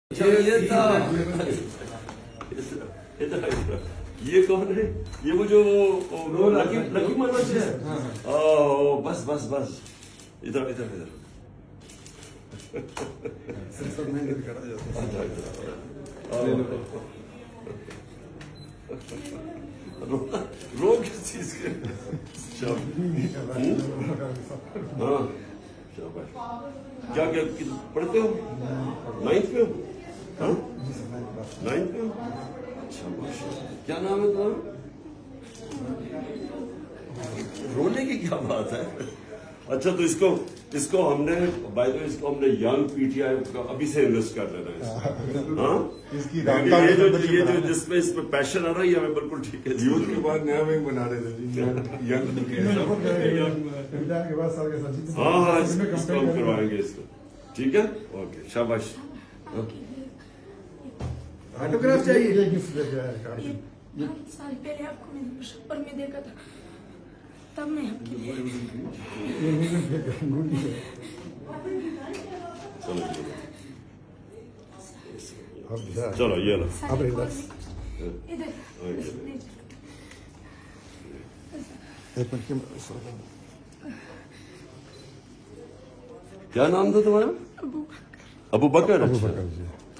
ये कौन है? ये वो जो लकी मनोज है। बस बस बस इधर इधर इधर रो किस चीज के? हाँ शाबाश। क्या क्या पढ़ते हो? 9th में हो? हाँ 9th में हो? अच्छा माशाल्लाह। क्या नाम है तुम्हारा? रोने की क्या बात है? अच्छा तो इसको हमने बाय द वे इसको हमने यंग पीटीआई अभी से इन्वेस्ट कर लेना है। हाँ ये जो जिसमें इसमें पैशन आ रहा है हमें बिल्कुल ठीक है। यूथ के बाद नया बैंक बना रहे थे यंग हाँ हाँ इसको हम करवाएंगे इसको। ठीक है ओके शाबाश। ऑटोग्राफ चाहिए। ये गिफ्ट दे दिया है कार्ड। साल पहले आपको मैंने पेपर में देखा था तब मैं आपके लिए ये मुझे गुडी है। चलो ये लो। अब रिलैक्स। इधर एक मिनट क्या नाम था तुम्हारा? अबू बकर। अबू बकर जी।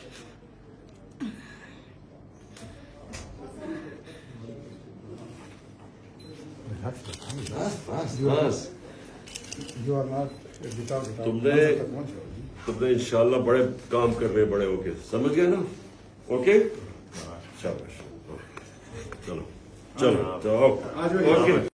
बस You are not without तुमने इंशाल्लाह बड़े काम करने बड़े होके समझ गए ना? ओके शाबाश। चलो चलो ओके।